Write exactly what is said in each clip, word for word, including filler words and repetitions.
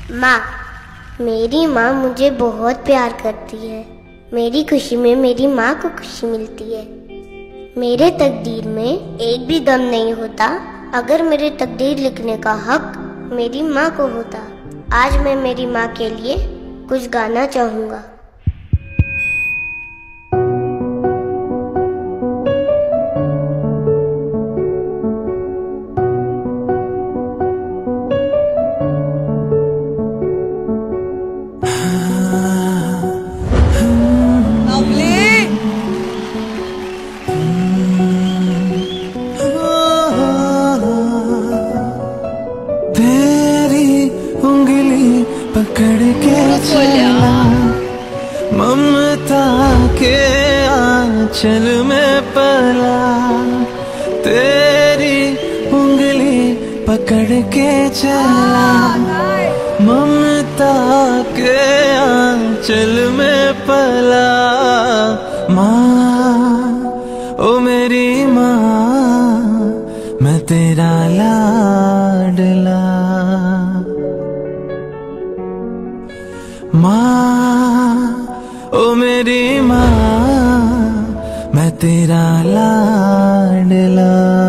माँ। मेरी माँ मुझे बहुत प्यार करती है। मेरी खुशी में मेरी माँ को खुशी मिलती है। मेरे तकदीर में एक भी गम नहीं होता अगर मेरे तकदीर लिखने का हक मेरी माँ को होता। आज मैं मेरी माँ के लिए कुछ गाना चाहूँगा। पकड़ के चला ममता के आंचल में पला, तेरी उंगली पकड़ के चला ममता के आंचल में पला। माँ ओ मेरी माँ, मैं तेरा लाडला। माँ ओ मेरी माँ, मैं तेरा लाडला।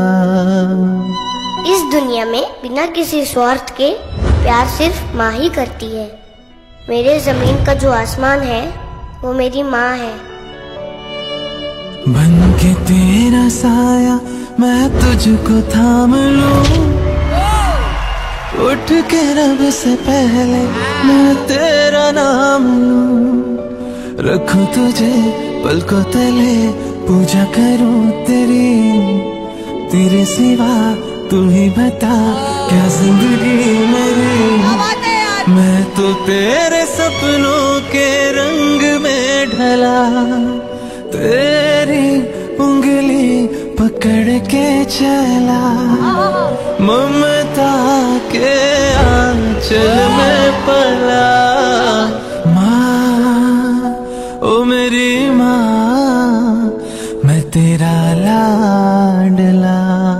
इस दुनिया में बिना किसी स्वार्थ के प्यार सिर्फ माँ ही करती है। मेरे जमीन का जो आसमान है वो मेरी माँ है। बन के तेरा साया मैं तुझको थाम लूं, उठ के रब से पहले मैं तेरा नाम लूं। रखूं तुझे पलकों तले, पूजा करूं तेरी, तेरे सिवा तू ही बता क्या जिंदगी मेरी। मैं तो तेरे सपनों के रंग में ढला, तेरी उंगली पकड़ के चला ममता के आंचल में पला। माँ ओ मेरी माँ, मैं तेरा लाडला।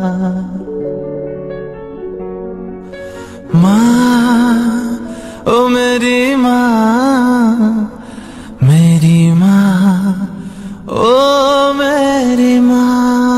माँ ओ मेरी माँ, मेरी माँ ओ मेरी माँ।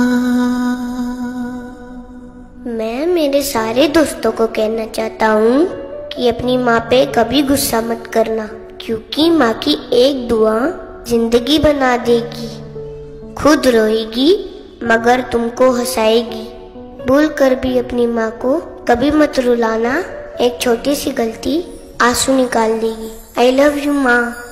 मैं मेरे सारे दोस्तों को कहना चाहता हूँ कि अपनी माँ पे कभी गुस्सा मत करना, क्योंकि माँ की एक दुआ जिंदगी बना देगी। खुद रोएगी मगर तुमको हंसाएगी। भूल कर भी अपनी माँ को कभी मत रुलाना, एक छोटी सी गलती आंसू निकाल देगी। आई लव यू माँ।